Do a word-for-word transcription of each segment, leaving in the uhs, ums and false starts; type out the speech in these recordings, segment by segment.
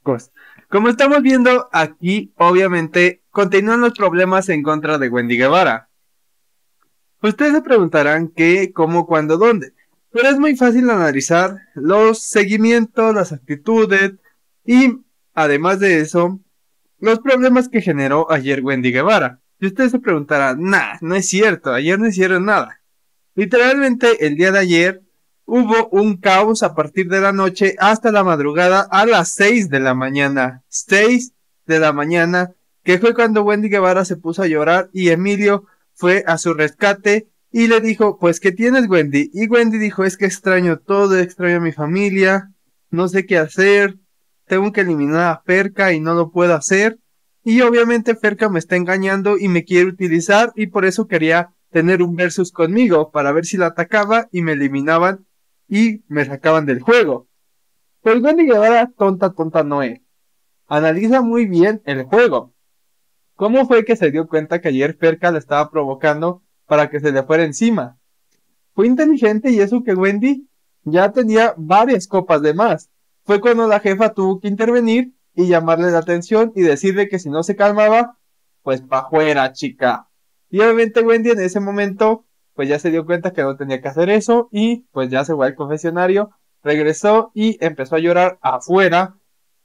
Cos- Como estamos viendo aquí, obviamente, continúan los problemas en contra de Wendy Guevara. Ustedes se preguntarán qué, cómo, cuándo, dónde. Pero es muy fácil analizar los seguimientos, las actitudes y, además de eso, los problemas que generó ayer Wendy Guevara. Y ustedes se preguntarán, nah, no es cierto, ayer no hicieron nada. Literalmente el día de ayer hubo un caos a partir de la noche hasta la madrugada a las seis de la mañana. seis de la mañana, que fue cuando Wendy Guevara se puso a llorar y Emilio fue a su rescate y le dijo, pues, ¿qué tienes, Wendy? Y Wendy dijo, es que extraño todo, extraño a mi familia, no sé qué hacer, tengo que eliminar a Ferca y no lo puedo hacer. Y obviamente Ferca me está engañando y me quiere utilizar y por eso quería tener un versus conmigo para ver si la atacaba y me eliminaban y me sacaban del juego. Pero Wendy Guevara tonta tonta no es. Analiza muy bien el juego. ¿Cómo fue que se dio cuenta que ayer Ferca le estaba provocando para que se le fuera encima? Fue inteligente y eso que Wendy ya tenía varias copas de más. Fue cuando la jefa tuvo que intervenir y llamarle la atención y decirle que si no se calmaba, pues pa' afuera, chica. Y obviamente Wendy en ese momento, pues ya se dio cuenta que no tenía que hacer eso y pues ya se fue al confesionario, regresó y empezó a llorar afuera,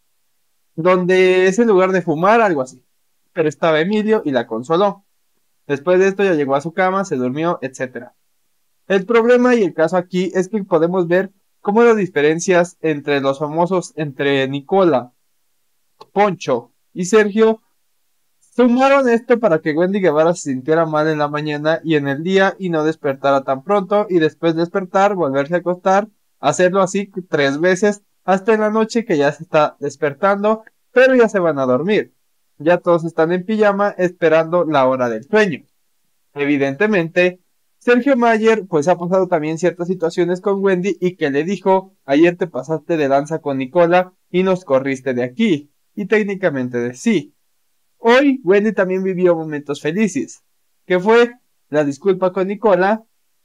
donde es el lugar de fumar, algo así. Pero estaba Emilio y la consoló. Después de esto ya llegó a su cama, se durmió, etcétera. El problema y el caso aquí es que podemos ver cómo las diferencias entre los famosos, entre Nicola, Poncho y Sergio, sumaron esto para que Wendy Guevara se sintiera mal en la mañana y en el día y no despertara tan pronto y después despertar, volverse a acostar, hacerlo así tres veces hasta en la noche que ya se está despertando, pero ya se van a dormir. Ya todos están en pijama esperando la hora del sueño. Evidentemente, Sergio Mayer pues ha pasado también ciertas situaciones con Wendy y que le dijo, ayer te pasaste de lanza con Nicola y nos corriste de aquí. Y técnicamente de sí. Hoy Wendy también vivió momentos felices, que fue la disculpa con Nicola,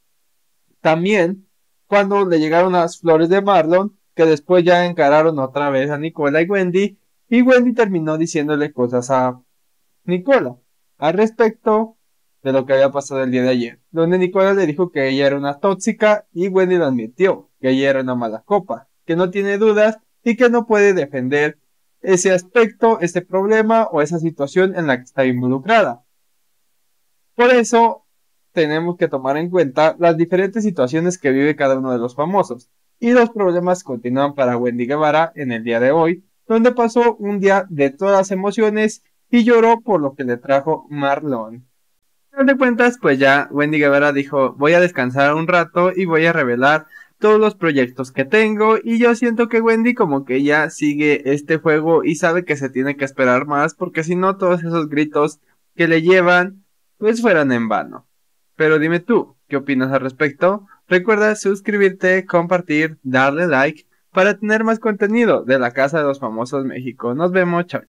también cuando le llegaron las flores de Marlon, que después ya encararon otra vez a Nicola y Wendy, y Wendy terminó diciéndole cosas a Nicola al respecto de lo que había pasado el día de ayer, donde Nicola le dijo que ella era una tóxica y Wendy lo admitió, que ella era una mala copa, que no tiene dudas y que no puede defender ese aspecto, ese problema o esa situación en la que está involucrada. Por eso tenemos que tomar en cuenta las diferentes situaciones que vive cada uno de los famosos. Y los problemas continúan para Wendy Guevara en el día de hoy, donde pasó un día de todas las emociones y lloró por lo que le trajo Marlon. Al final de cuentas, pues ya Wendy Guevara dijo, voy a descansar un rato y voy a revelar todos los proyectos que tengo y yo siento que Wendy como que ya sigue este juego y sabe que se tiene que esperar más porque si no todos esos gritos que le llevan pues fueran en vano. Pero dime tú, ¿qué opinas al respecto? Recuerda suscribirte, compartir, darle like para tener más contenido de la Casa de los Famosos México. Nos vemos, chao.